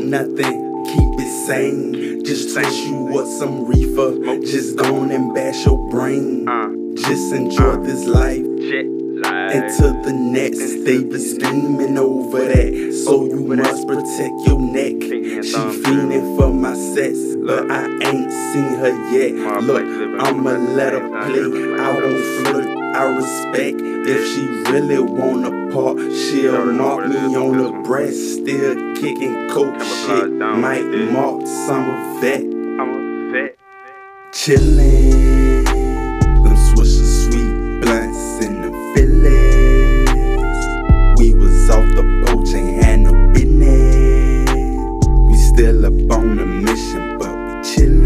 nothing, keep it sane. Just twist you up some reefer, just go on and bash your brain. Just enjoy this life until the next. They be scheming over that, so you must protect your neck. She fiending for my sex, but I ain't seen her yet. Look, I'ma let her play, I won't flirt, I respect. If she really wanna part, she'll knock me on the breast. Still kicking coke shit, might mark summer vet. Chillin', them Swisher Sweet blunts in the village. We was off the porch, ain't had no business. We still up on a mission, but we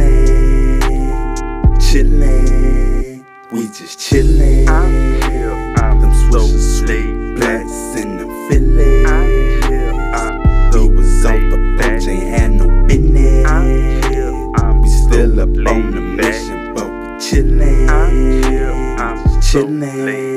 chillin', we just chillin'. Them Swisher Sweet blunts in the village. We was off the porch, ain't had no business. We still up on a mission, but we chillin'.